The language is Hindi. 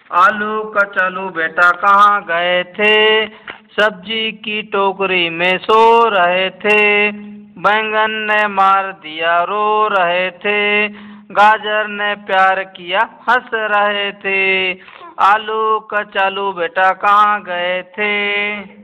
आलू कचालू बेटा कहाँ गए थे, सब्जी की टोकरी में सो रहे थे। बैंगन ने मार दिया रो रहे थे, गाजर ने प्यार किया हंस रहे थे। आलू कचालू बेटा कहाँ गए थे।